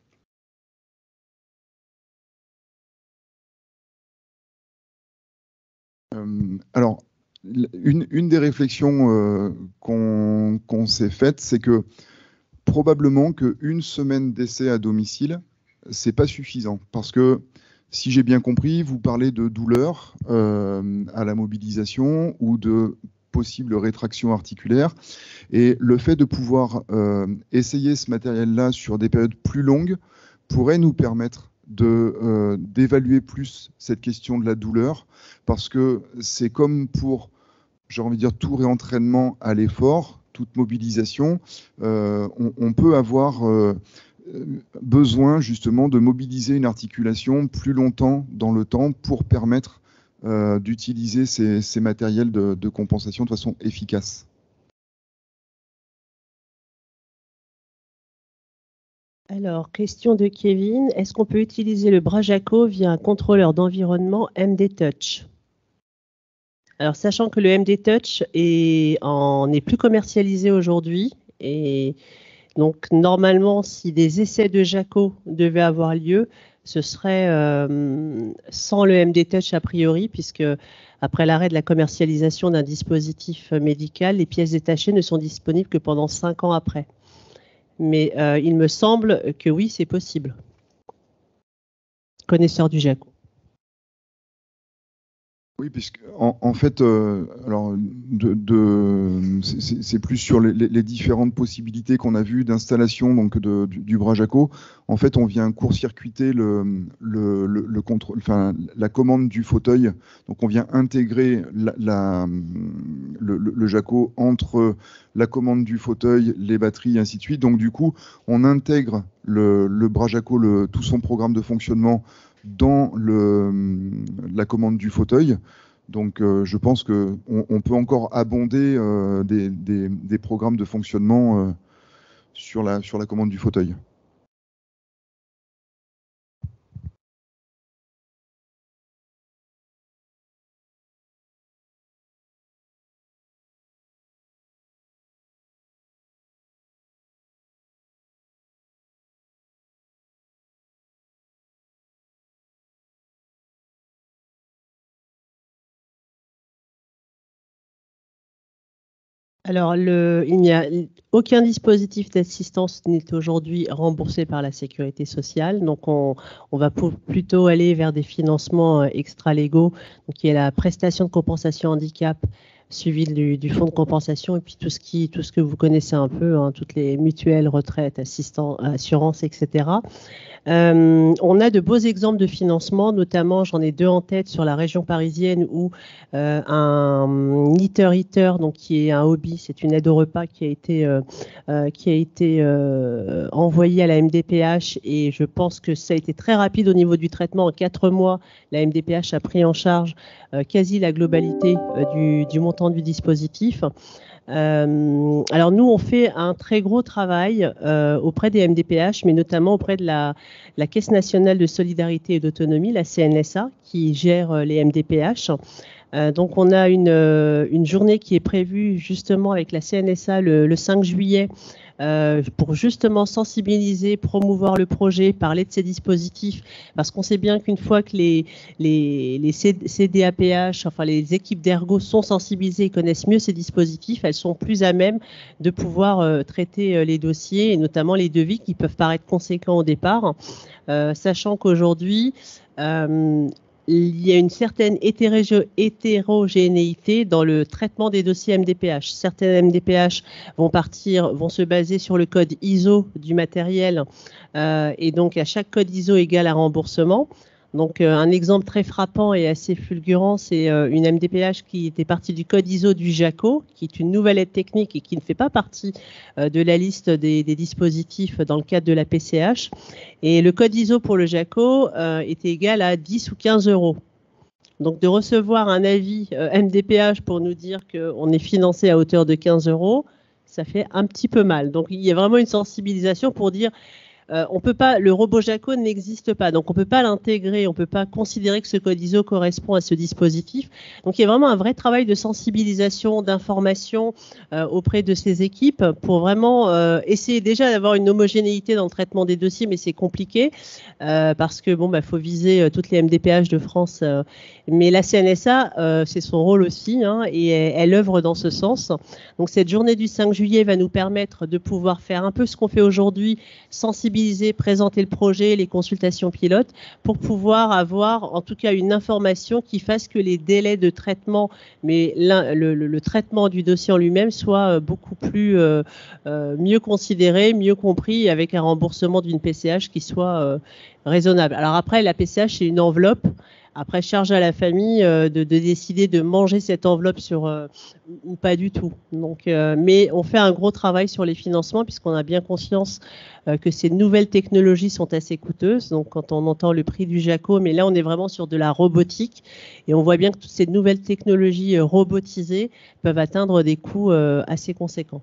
Euh, alors, une, une des réflexions euh, qu'on qu'on s'est faites, c'est que probablement qu'une semaine d'essai à domicile, c'est pas suffisant. Parce que, si j'ai bien compris, vous parlez de douleur euh, à la mobilisation ou de possible rétraction articulaire. Et le fait de pouvoir euh, essayer ce matériel-là sur des périodes plus longues pourrait nous permettre de, euh, d'évaluer plus cette question de la douleur, parce que c'est comme pour, j'ai envie de dire, tout réentraînement à l'effort, toute mobilisation, euh, on, on peut avoir euh, besoin justement de mobiliser une articulation plus longtemps dans le temps pour permettre euh, d'utiliser ces, ces matériels de, de compensation de façon efficace. Alors, question de Kevin, est-ce qu'on peut utiliser le bras Jaco via un contrôleur d'environnement M D Touch? Alors, sachant que le M D Touch est en, n'est plus commercialisé aujourd'hui, et donc normalement, si des essais de Jaco devaient avoir lieu, ce serait euh, sans le M D Touch a priori, puisque après l'arrêt de la commercialisation d'un dispositif médical, les pièces détachées ne sont disponibles que pendant cinq ans après. Mais euh, il me semble que oui, c'est possible. Connaisseur du Jaco. Oui, puisque en, en fait, euh, alors de, de, c'est c'est plus sur les, les- les différentes possibilités qu'on a vues d'installation donc de, du, du bras Jaco. En fait, on vient court-circuiter le, le, le, le contrôle, enfin la commande du fauteuil. Donc, on vient intégrer la, la- le, le, le Jaco entre la commande du fauteuil, les batteries, et ainsi de suite. Donc, du coup, on intègre le, le bras Jaco, le, tout son programme de fonctionnement dans le, la commande du fauteuil. Donc, euh, je pense qu'on on peut encore abonder euh, des, des, des programmes de fonctionnement euh, sur la, sur la commande du fauteuil. Alors, le, il n'y a aucun dispositif d'assistance n'est aujourd'hui remboursé par la sécurité sociale. Donc, on, on va pour, plutôt aller vers des financements extra-légaux, donc qui est la prestation de compensation handicap suivi du, du fonds de compensation et puis tout ce qui, tout ce que vous connaissez un peu, hein, toutes les mutuelles, retraites, assistants, assurances, et cetera. Euh, on a de beaux exemples de financement, notamment j'en ai deux en tête sur la région parisienne où euh, un Eater Eater, donc qui est un hobby, c'est une aide au repas qui a été euh, euh, qui a été euh, envoyée à la M D P H et je pense que ça a été très rapide au niveau du traitement. En quatre mois, la M D P H a pris en charge euh, quasi la globalité euh, du, du montant du dispositif. Euh, alors nous, on fait un très gros travail euh, auprès des M D P H, mais notamment auprès de la, la Caisse nationale de solidarité et d'autonomie, la C N S A, qui gère euh, les M D P H. Euh, donc on a une, euh, une journée qui est prévue justement avec la C N S A le, le cinq juillet euh, pour justement sensibiliser, promouvoir le projet, parler de ces dispositifs, parce qu'on sait bien qu'une fois que les, les, les C D A P H, enfin les équipes d'ergo sont sensibilisées et connaissent mieux ces dispositifs, elles sont plus à même de pouvoir euh, traiter euh, les dossiers et notamment les devis qui peuvent paraître conséquents au départ, euh, sachant qu'aujourd'hui, euh, il y a une certaine hétérogénéité dans le traitement des dossiers M D P H. Certaines M D P H vont partir, vont se baser sur le code I S O du matériel euh, et donc à chaque code I S O égale un remboursement. Donc euh, un exemple très frappant et assez fulgurant, c'est euh, une M D P H qui était partie du code I S O du JACO, qui est une nouvelle aide technique et qui ne fait pas partie euh, de la liste des, des dispositifs dans le cadre de la P C H. Et le code I S O pour le JACO euh, était égal à dix ou quinze euros. Donc de recevoir un avis euh, M D P H pour nous dire qu'on est financé à hauteur de quinze euros, ça fait un petit peu mal. Donc il y a vraiment une sensibilisation pour dire... Euh, on peut pas, le robot JACO n'existe pas, donc on peut pas l'intégrer, on peut pas considérer que ce code I S O correspond à ce dispositif. Donc il y a vraiment un vrai travail de sensibilisation, d'information euh, auprès de ces équipes pour vraiment euh, essayer déjà d'avoir une homogénéité dans le traitement des dossiers, mais c'est compliqué euh, parce que bon bah faut viser euh, toutes les M D P H de France, euh, mais la C N S A euh, c'est son rôle aussi hein, et elle, elle œuvre dans ce sens. Donc cette journée du cinq juillet va nous permettre de pouvoir faire un peu ce qu'on fait aujourd'hui, sensibiliser, présenter le projet, les consultations pilotes, pour pouvoir avoir en tout cas une information qui fasse que les délais de traitement, mais le, le, le traitement du dossier en lui-même soit beaucoup plus euh, euh, mieux considéré, mieux compris, avec un remboursement d'une P C H qui soit euh, raisonnable. Alors après, la P C H, c'est une enveloppe. Après, charge à la famille euh, de, de décider de manger cette enveloppe sur euh, ou pas du tout. Donc, euh, mais on fait un gros travail sur les financements puisqu'on a bien conscience euh, que ces nouvelles technologies sont assez coûteuses. Donc, quand on entend le prix du JACO, mais là, on est vraiment sur de la robotique et on voit bien que toutes ces nouvelles technologies euh, robotisées peuvent atteindre des coûts euh, assez conséquents.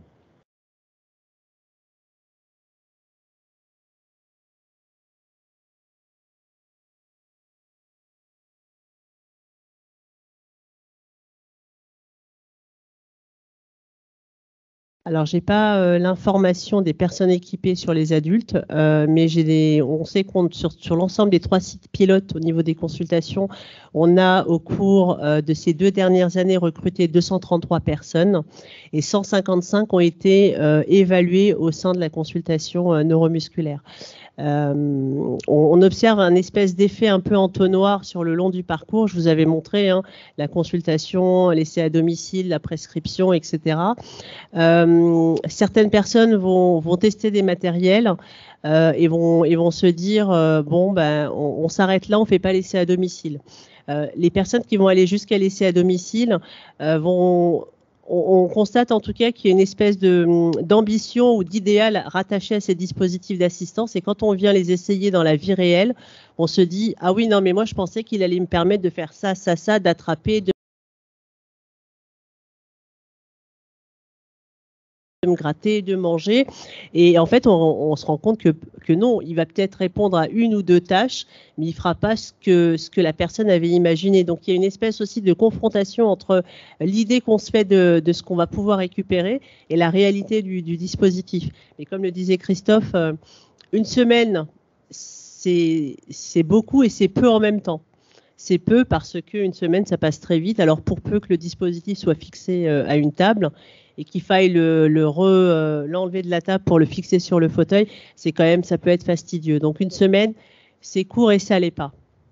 Alors, j'ai pas euh, l'information des personnes équipées sur les adultes, euh, mais j'ai des, on sait qu'on sur, sur l'ensemble des trois sites pilotes au niveau des consultations, on a au cours euh, de ces deux dernières années recruté deux cent trente-trois personnes et cent cinquante-cinq ont été euh, évaluées au sein de la consultation euh, neuromusculaire. Euh, on, on observe un espèce d'effet un peu entonnoir sur le long du parcours. Je vous avais montré hein, la consultation, l'essai à domicile, la prescription, et cetera. Euh, certaines personnes vont, vont tester des matériels euh, et, vont, et vont se dire euh, bon ben on, on s'arrête là, on fait pas l'essai à domicile. Euh, les personnes qui vont aller jusqu'à l'essai à domicile euh, vont on constate en tout cas qu'il y a une espèce de, d'ambition ou d'idéal rattaché à ces dispositifs d'assistance. Et quand on vient les essayer dans la vie réelle, on se dit « Ah oui, non, mais moi, je pensais qu'il allait me permettre de faire ça, ça, ça, d'attraper, de me gratter, de manger. » Et en fait, on, on se rend compte que, que non, il va peut-être répondre à une ou deux tâches, mais il ne fera pas ce que, ce que la personne avait imaginé. Donc, il y a une espèce aussi de confrontation entre l'idée qu'on se fait de, de ce qu'on va pouvoir récupérer et la réalité du, du dispositif. Et comme le disait Christophe, euh, une semaine, c'est, c'est beaucoup et c'est peu en même temps. C'est peu parce qu'une semaine, ça passe très vite. Alors, pour peu que le dispositif soit fixé euh, à une table, et qu'il faille le, le re, euh, l'enlever de la table pour le fixer sur le fauteuil, c'est quand même, ça peut être fastidieux. Donc une semaine, c'est court et ça l'est pas.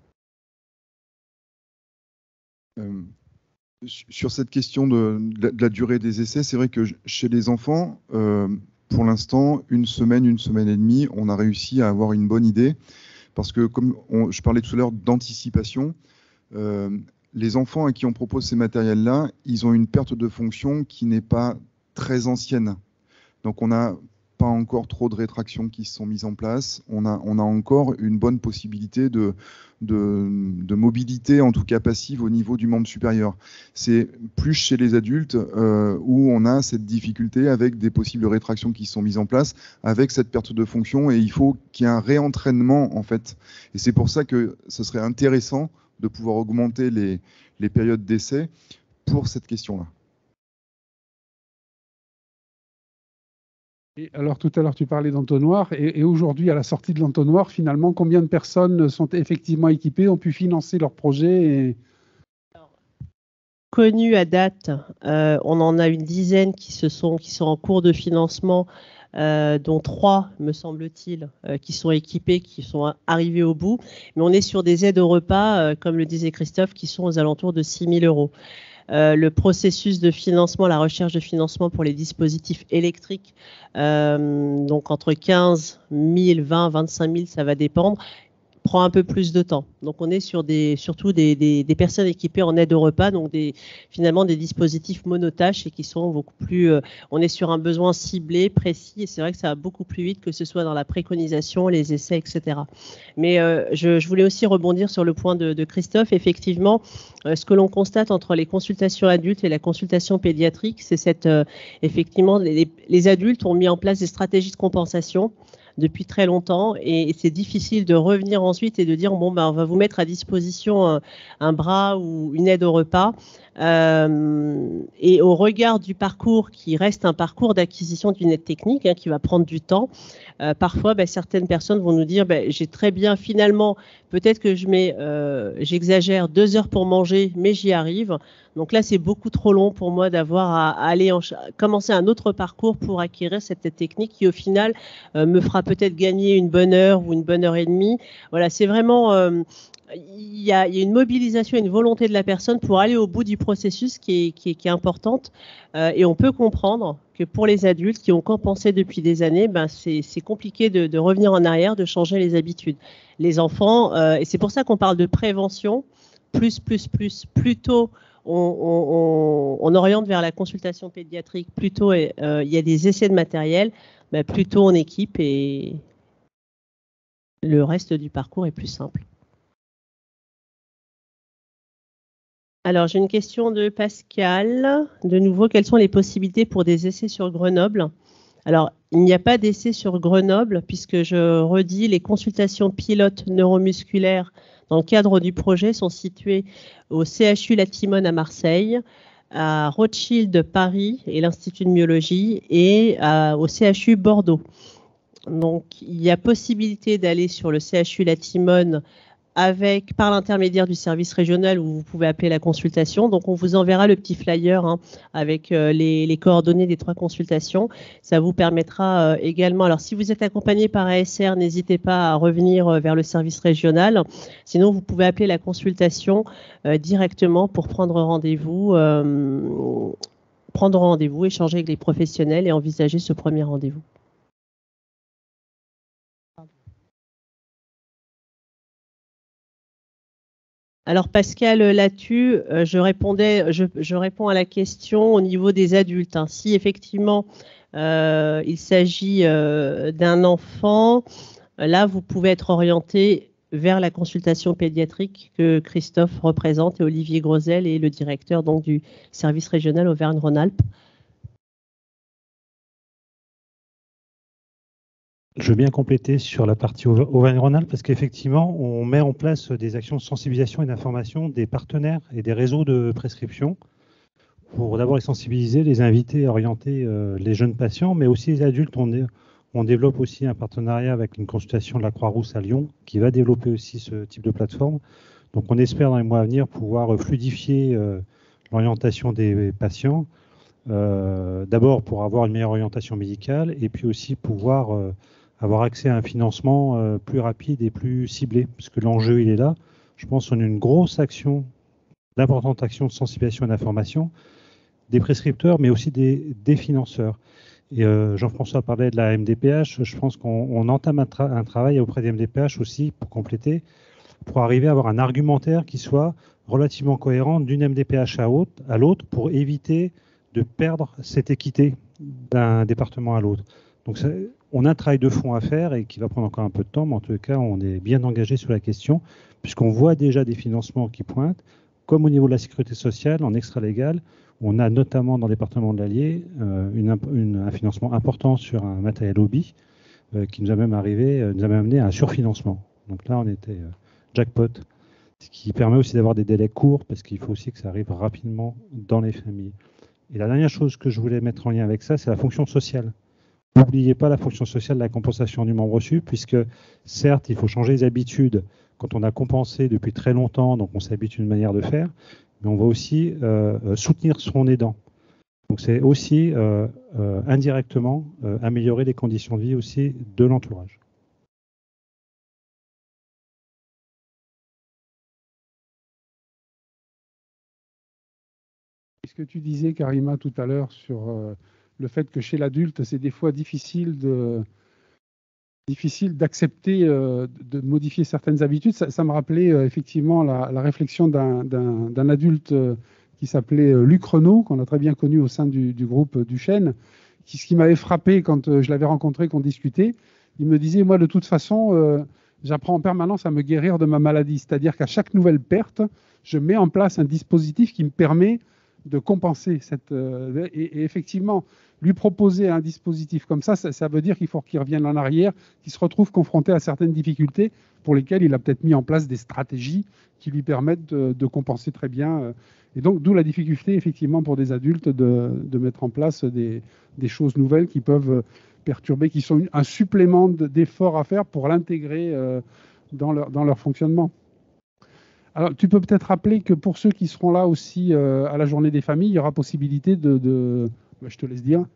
Euh, sur cette question de, de, la, de la durée des essais, c'est vrai que chez les enfants, euh, pour l'instant, une semaine, une semaine et demie, on a réussi à avoir une bonne idée. Parce que, comme on, je parlais tout à l'heure d'anticipation, euh, les enfants à qui on propose ces matériels-là, ils ont une perte de fonction qui n'est pas très ancienne. Donc, on n'a pas encore trop de rétractions qui se sont mises en place. On a, on a encore une bonne possibilité de, de, de mobilité, en tout cas passive, au niveau du membre supérieur. C'est plus chez les adultes euh, où on a cette difficulté avec des possibles rétractions qui sont mises en place, avec cette perte de fonction, et il faut qu'il y ait un réentraînement, en fait. Et c'est pour ça que ce serait intéressant de pouvoir augmenter les, les périodes d'essai pour cette question-là. Et alors tout à l'heure tu parlais d'entonnoir et, et aujourd'hui à la sortie de l'entonnoir, finalement combien de personnes sont effectivement équipées, ont pu financer leur projet et... Connu à date, euh, on en a une dizaine qui, se sont, qui sont en cours de financement, euh, dont trois, me semble-t-il, euh, qui sont équipés, qui sont arrivés au bout. Mais on est sur des aides au repas, euh, comme le disait Christophe, qui sont aux alentours de six mille euros. Euh, le processus de financement, la recherche de financement pour les dispositifs électriques, euh, donc entre quinze mille, vingt, vingt-cinq mille, ça va dépendre, prend un peu plus de temps. Donc on est sur des, surtout des, des, des personnes équipées en aide au repas, donc des, finalement des dispositifs monotâches et qui sont beaucoup plus, euh, on est sur un besoin ciblé, précis, et c'est vrai que ça va beaucoup plus vite que ce soit dans la préconisation, les essais, et cetera. Mais euh, je, je voulais aussi rebondir sur le point de, de Christophe. Effectivement, euh, ce que l'on constate entre les consultations adultes et la consultation pédiatrique, c'est cette, euh, effectivement, les, les adultes ont mis en place des stratégies de compensation depuis très longtemps et c'est difficile de revenir ensuite et de dire bon ben on va vous mettre à disposition un, un bras ou une aide au repas euh, et au regard du parcours qui reste un parcours d'acquisition d'une aide technique hein, qui va prendre du temps, euh, parfois ben, certaines personnes vont nous dire ben, j'ai très bien finalement peut-être que je mets euh, j'exagère deux heures pour manger mais j'y arrive. Donc là, c'est beaucoup trop long pour moi d'avoir à, à aller en, commencer un autre parcours pour acquérir cette technique qui, au final, euh, me fera peut-être gagner une bonne heure ou une bonne heure et demie. Voilà, c'est vraiment... Euh, il y a, il y a une mobilisation, une volonté de la personne pour aller au bout du processus qui est, qui est, qui est importante. Euh, et on peut comprendre que pour les adultes qui ont compensé depuis des années, ben c'est, c'est compliqué de, de revenir en arrière, de changer les habitudes. Les enfants, euh, et c'est pour ça qu'on parle de prévention, plus, plus, plus, plus tôt, On, on, on oriente vers la consultation pédiatrique, plutôt euh, il y a des essais de matériel, bah, plutôt en équipe et le reste du parcours est plus simple. Alors j'ai une question de Pascal. De nouveau, quelles sont les possibilités pour des essais sur Grenoble? Alors il n'y a pas d'essai sur Grenoble puisque je redis les consultations pilotes neuromusculaires dans le cadre du projet sont situées au C H U La Timone à Marseille, à Rothschild Paris et l'Institut de myologie et à, au C H U Bordeaux. Donc il y a possibilité d'aller sur le C H U La Timone avec, par l'intermédiaire du service régional où vous pouvez appeler la consultation. Donc, on vous enverra le petit flyer hein, avec euh, les, les coordonnées des trois consultations. Ça vous permettra euh, également, alors si vous êtes accompagné par A S R, n'hésitez pas à revenir euh, vers le service régional. Sinon, vous pouvez appeler la consultation euh, directement pour prendre rendez-vous, euh, prendre rendez-vous, échanger avec les professionnels et envisager ce premier rendez-vous. Alors Pascal là-dessus, euh, je répondais, je, je réponds à la question au niveau des adultes. Hein. Si effectivement euh, il s'agit euh, d'un enfant, là vous pouvez être orienté vers la consultation pédiatrique que Christophe représente et Olivier Grosel est le directeur donc du service régional Auvergne-Rhône-Alpes. Je veux bien compléter sur la partie Auvergne-Rhône-Alpes parce qu'effectivement, on met en place des actions de sensibilisation et d'information des partenaires et des réseaux de prescription pour d'abord les sensibiliser, les inviter à orienter euh, les jeunes patients, mais aussi les adultes. On, est, on développe aussi un partenariat avec une consultation de la Croix-Rousse à Lyon qui va développer aussi ce type de plateforme. Donc on espère dans les mois à venir pouvoir fluidifier euh, l'orientation des patients Euh, D'abord pour avoir une meilleure orientation médicale et puis aussi pouvoir euh, avoir accès à un financement euh, plus rapide et plus ciblé, parce que l'enjeu il est là. Je pense qu'on a une grosse action, d'importantes actions de sensibilisation et d'information des prescripteurs, mais aussi des, des financeurs. Et euh, Jean-François parlait de la M D P H. Je pense qu'on on entame un, tra un travail auprès des M D P H aussi pour compléter, pour arriver à avoir un argumentaire qui soit relativement cohérent d'une M D P H à l'autre pour éviter de perdre cette équité d'un département à l'autre. Donc ça, on a un travail de fond à faire et qui va prendre encore un peu de temps, mais en tout cas, on est bien engagé sur la question, puisqu'on voit déjà des financements qui pointent, comme au niveau de la sécurité sociale, en extra-légal. On a notamment dans le département de l'Allier euh, une, une, un financement important sur un matériel hobby euh, qui nous a même arrivé, euh, nous a même amené à un surfinancement. Donc là, on était euh, jackpot, ce qui permet aussi d'avoir des délais courts parce qu'il faut aussi que ça arrive rapidement dans les familles. Et la dernière chose que je voulais mettre en lien avec ça, c'est la fonction sociale. N'oubliez pas la fonction sociale de la compensation du membre reçu, puisque certes, il faut changer les habitudes quand on a compensé depuis très longtemps, donc on s'habitue à une manière de faire, mais on va aussi euh, soutenir son aidant. Donc c'est aussi euh, euh, indirectement euh, améliorer les conditions de vie aussi de l'entourage. Ce que tu disais, Karima, tout à l'heure sur euh, le fait que chez l'adulte, c'est des fois difficile de difficile d'accepter euh, de modifier certaines habitudes. Ça, ça me rappelait euh, effectivement la, la réflexion d'un adulte euh, qui s'appelait euh, Luc Renaud, qu'on a très bien connu au sein du, du groupe euh, Duchesne, qui, ce qui m'avait frappé quand euh, je l'avais rencontré, qu'on discutait, il me disait, moi de toute façon, euh, j'apprends en permanence à me guérir de ma maladie. C'est-à-dire qu'à chaque nouvelle perte, je mets en place un dispositif qui me permet de compenser cette... Euh, et, et effectivement, lui proposer un dispositif comme ça, ça, ça veut dire qu'il faut qu'il revienne en arrière, qu'il se retrouve confronté à certaines difficultés pour lesquelles il a peut-être mis en place des stratégies qui lui permettent de, de compenser très bien. Et donc, d'où la difficulté, effectivement, pour des adultes de, de mettre en place des, des choses nouvelles qui peuvent perturber, qui sont un supplément d'efforts à faire pour l'intégrer euh, dans, leur, dans leur fonctionnement. Alors, tu peux peut-être rappeler que pour ceux qui seront là aussi euh, à la journée des familles, il y aura possibilité de... de... Je te laisse dire.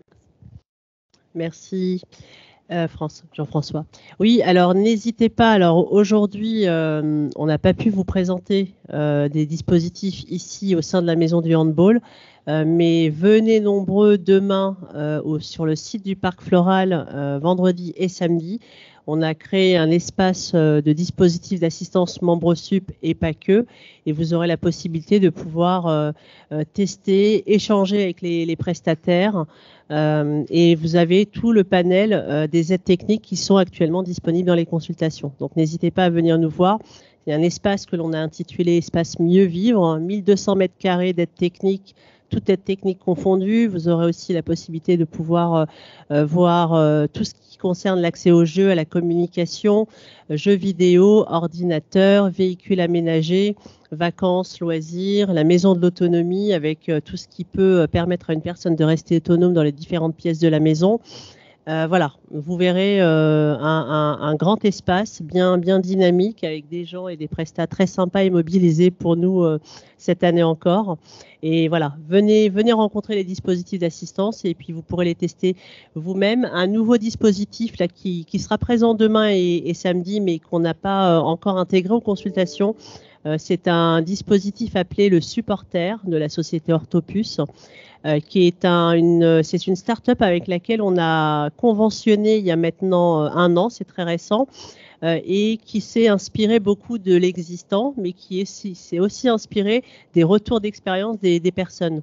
Merci. Euh, France, Jean-François. Oui, alors n'hésitez pas. Alors aujourd'hui, euh, on n'a pas pu vous présenter euh, des dispositifs ici au sein de la Maison du Handball, euh, mais venez nombreux demain euh, au, sur le site du Parc Floral, euh, vendredi et samedi. On a créé un espace euh, de dispositifs d'assistance membres sup et pas que, et vous aurez la possibilité de pouvoir euh, euh, tester, échanger avec les, les prestataires. Euh, et vous avez tout le panel euh, des aides techniques qui sont actuellement disponibles dans les consultations. Donc n'hésitez pas à venir nous voir. Il y a un espace que l'on a intitulé Espace Mieux Vivre, mille deux cents mètres carrés d'aides techniques, toute aide technique confondue. Vous aurez aussi la possibilité de pouvoir euh, voir euh, tout ce qui concerne l'accès aux jeux, à la communication, euh, jeux vidéo, ordinateurs, véhicules aménagés, vacances, loisirs, la maison de l'autonomie avec euh, tout ce qui peut euh, permettre à une personne de rester autonome dans les différentes pièces de la maison. Euh, voilà, vous verrez euh, un, un, un grand espace bien, bien dynamique avec des gens et des prestats très sympas et mobilisés pour nous euh, cette année encore. Et voilà, venez, venez rencontrer les dispositifs d'assistance et puis vous pourrez les tester vous-même. Un nouveau dispositif là, qui, qui sera présent demain et, et samedi, mais qu'on n'a pas euh, encore intégré aux consultations. Euh, c'est un dispositif appelé le Supporter de la société Orthopus. Euh, qui est un, une, c'est une start-up avec laquelle on a conventionné il y a maintenant un an, c'est très récent, euh, et qui s'est inspiré beaucoup de l'existant, mais qui est, s'est aussi inspiré des retours d'expérience des, des personnes.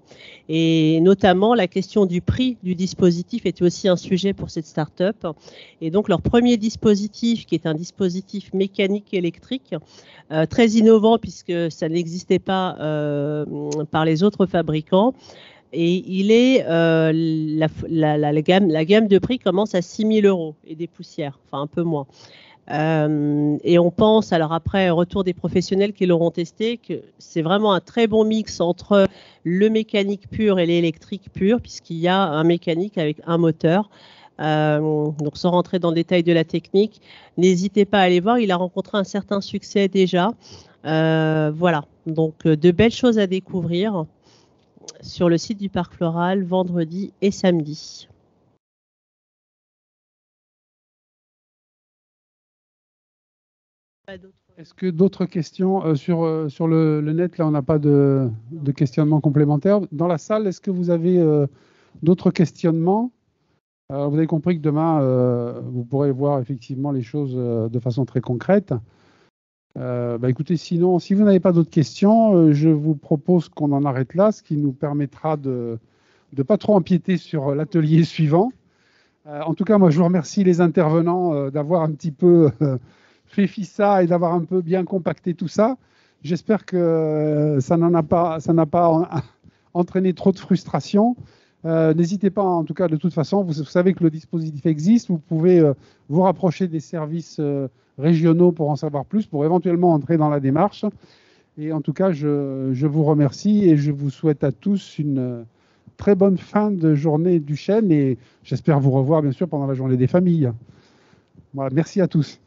Et notamment, la question du prix du dispositif était aussi un sujet pour cette start-up. Et donc, leur premier dispositif, qui est un dispositif mécanique électrique, euh, très innovant puisque ça n'existait pas euh, par les autres fabricants, et il est euh, la, la, la, la, gamme, la gamme de prix commence à six mille euros et des poussières, enfin un peu moins. Euh, et on pense, alors après, retour des professionnels qui l'auront testé, que c'est vraiment un très bon mix entre le mécanique pur et l'électrique pur, puisqu'il y a un mécanique avec un moteur. Euh, donc sans rentrer dans le détail de la technique, n'hésitez pas à aller voir, il a rencontré un certain succès déjà. Euh, voilà, donc de belles choses à découvrir. sur le site du Parc Floral vendredi et samedi. Est-ce que d'autres questions euh, sur, euh, sur le, le net? Là, on n'a pas de, de questionnement complémentaire. Dans la salle, est-ce que vous avez euh, d'autres questionnements? Alors, vous avez compris que demain, euh, vous pourrez voir effectivement les choses euh, de façon très concrète. Euh, bah, écoutez, sinon, si vous n'avez pas d'autres questions, euh, je vous propose qu'on en arrête là, ce qui nous permettra de ne pas trop empiéter sur l'atelier suivant. Euh, en tout cas, moi, je vous remercie les intervenants euh, d'avoir un petit peu euh, fait fi ça et d'avoir un peu bien compacté tout ça. J'espère que euh, ça n'en a pas, ça n'a pas en, entraîné trop de frustration. Euh, N'hésitez pas, en tout cas, de toute façon, vous, vous savez que le dispositif existe. Vous pouvez euh, vous rapprocher des services euh, régionaux pour en savoir plus, pour éventuellement entrer dans la démarche. Et en tout cas, je, je vous remercie et je vous souhaite à tous une euh, très bonne fin de journée du chêne et j'espère vous revoir, bien sûr, pendant la journée des familles. Voilà, merci à tous.